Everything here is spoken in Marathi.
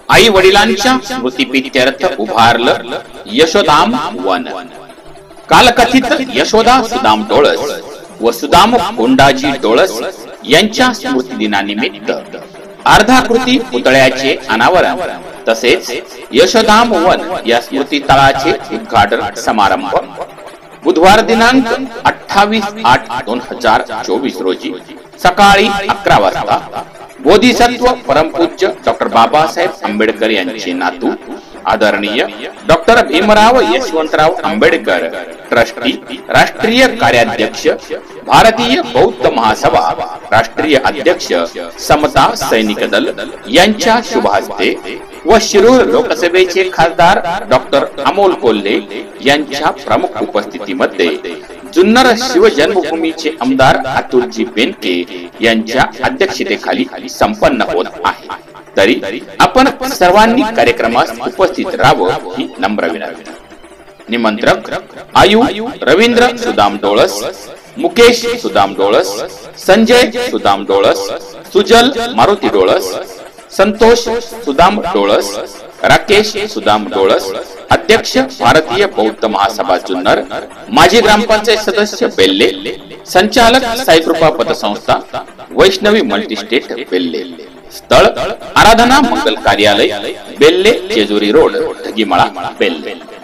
आई वडिलांच्या स्मृतिप्रीत्यर्थ उभारलं यशोदाम वन। कालकथित यशोदा सुदाम डोळस व सुदाम कोंडाजी डोळस यांच्या स्मृती दिनानिमित्त अर्धाकृती पुतळ्याचे अनावरण तसेच यशोदाम वन या स्मृती तळाचे उद्घाटन समारंभ बुधवार दिनांक 28/8/2024 रोजी सकाळी 11 वाजता बोधिसत्व परमपूज्य डॉक्टर बाबासाहेब आंबेडकर यांचे नातू आदरणीय डॉक्टर भीमराव यशवंतराव आंबेडकर ट्रस्टी राष्ट्रीय कार्याध्यक्ष भारतीय बौद्ध महासभा राष्ट्रीय अध्यक्ष समता सैनिक दल यांच्या शुभ हस्ते व शिरूर लोकसभेचे खासदार डॉक्टर अमोल कोल्हे यांच्या प्रमुख उपस्थितीमध्ये जुन्नर शिवजन्मभूमीचे आमदार अतुलजी बेनके यांच्या अध्यक्षतेखाली संपन्न होत आहे। तरी आपण सर्वांनी कार्यक्रमास उपस्थित राहावं ही नम्र विनंती। निमंत्रक आयु रवींद्र सुदाम डोळस, मुकेश सुदाम डोळस, संजय सुदाम डोळस, सुजल मारुती डोळस, संतोष सुदाम डोळस, राकेश सुदाम डोळस, अध्यक्ष भारतीय बौद्ध महासभा जुन्नर, माजी ग्रामपंचायत सदस्य बेल्ले, संचालक साईकृपा पतसंस्था वैष्णवी मल्टीस्टेट बेल्ले। स्थळ आराधना मंगल कार्यालय बेल्ले जेजुरी रोड ढगीमळा बेल्ले।